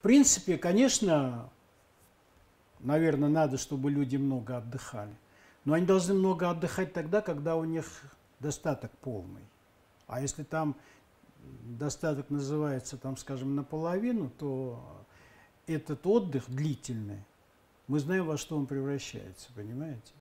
В принципе, конечно, наверное, надо, чтобы люди много отдыхали. Но они должны много отдыхать тогда, когда у них достаток полный. А если там достаток называется, там, скажем, наполовину, то этот отдых длительный, мы знаем, во что он превращается, понимаете?